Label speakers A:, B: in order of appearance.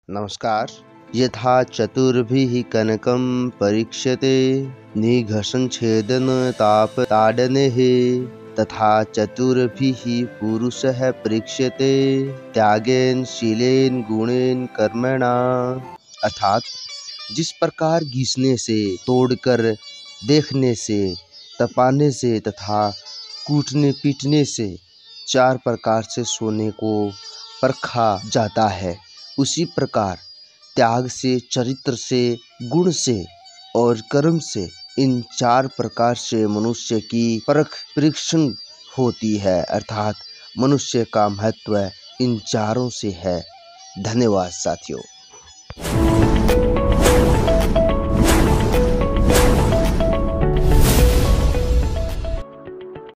A: नमस्कार। यथा चतुर्भिः कनकं परीक्ष्यते निघषन् छेदन तापताडनेः तथा चतुर्भिः पुरुषः परीक्ष्यते त्यागेन शीलेन गुणेन कर्मणा। अर्थात जिस प्रकार घिसने से, तोड़कर, देखने से, तपाने से तथा कूटने पीटने से 4 प्रकार से सोने को परखा जाता है, उसी प्रकार त्याग से, चरित्र से, गुण से और कर्म से इन 4 प्रकार से मनुष्य की परीक्षण होती है। अर्थात मनुष्य का महत्व इन चारों से है। धन्यवाद साथियों।